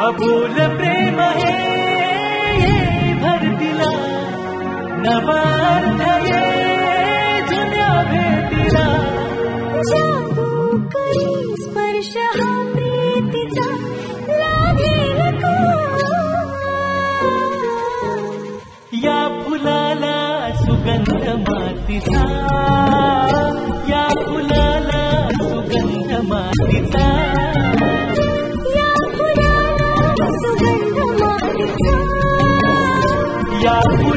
अबोल प्रेम हे भरतीला नवा अर्थ ये जुन्या भेटीला जादू करी स्पर्श हा प्रीतीचा लागेल का या फुलाला सुगंध मातीचा या फुलाला सुगंध मातीचा या फुलाला सुगंध मातीचा या